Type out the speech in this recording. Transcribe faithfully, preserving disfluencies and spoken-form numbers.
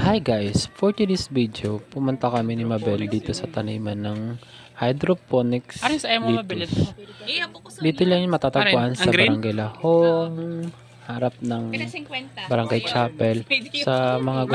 Hi guys! For today's video, pumunta kami ni Mabel dito sa taniman ng hydroponics Ano sa mo mabilis mo? lettuce. Dito lang yung matatagpuan Ano, sa ang green? Barangay Lahong, harap ng Barangay Chapel. Sa mga